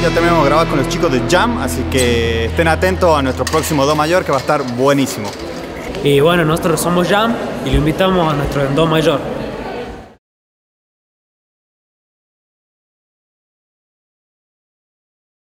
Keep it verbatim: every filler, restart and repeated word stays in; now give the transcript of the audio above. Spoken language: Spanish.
ya terminamos de grabar con los chicos de Jam, así que estén atentos a nuestro próximo Do mayor que va a estar buenísimo. Y bueno, nosotros somos Jam y lo invitamos a nuestro Do mayor.